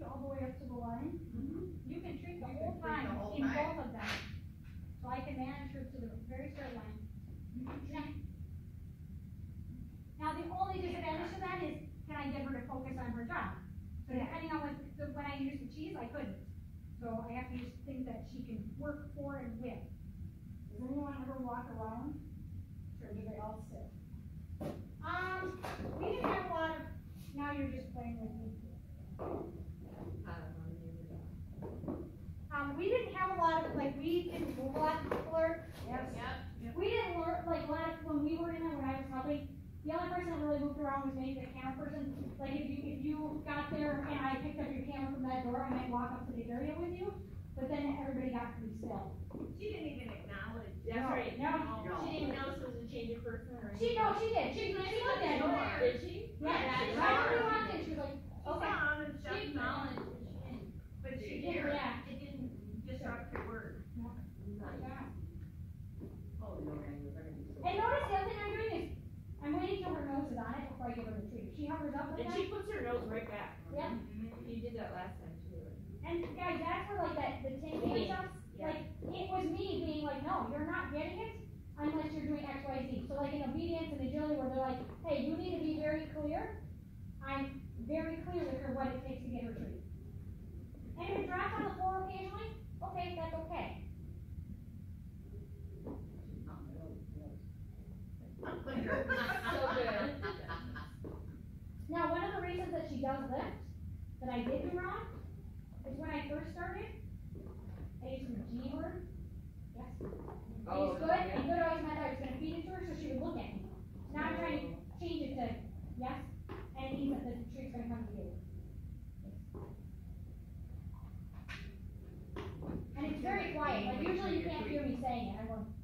treats all the way up to the line. You can treat the whole treat the time whole in time. both of them. So I can manage her to the very start line. Yeah. Now the only disadvantage to that is, can I get her to focus on her job? So depending on when I use the cheese, I couldn't. So I have to use things that she can work for and with. Does anyone ever walk around? Or do they all sit? We didn't have a lot of, now you're just playing with me. We didn't have a lot of, like, we didn't move a lot in particular. Yes. Yep. We didn't learn, like, a lot of, when we were in there, when I was helping, the only person that really moved around was maybe the camera person. Like, if you got there and I picked up your camera from that door, I might walk up to the area with you, but then everybody got pretty still. She didn't even acknowledge. That's right. No. She didn't know this was a change of person or She did. She looked at it. Did she? Yeah. Right when we walked in, she was like, okay. She acknowledged when she didn't. But she did. Yeah. It didn't disrupt her work. Yeah. Oh, no, man, we're gonna be so. And notice the other thing I'm doing is, I'm waiting till her nose is on it before I give her the treat. She hovers up like And that. she puts her nose right back. Yeah. You did that last time too. And guys, that's where like that, the tinting stuff, like, it was me being like, no, you're not getting it unless you're doing X, Y, Z. So like in obedience and agility where they're like, hey, you need to be very clear. I'm very clear with her what it takes to get her treat. And if it drops on the floor occasionally, okay, that's okay. So good. Now, one of the reasons that she does lift, that I did do wrong, is when I first started, I used the G word. Yes. Oh, It's good, and good always meant I was going to feed it to her so she would look at me. Now I'm trying to change it to yes, and it means that the treat's going to come to you. And it's very quiet. Like usually you can't hear me saying it. I'm going.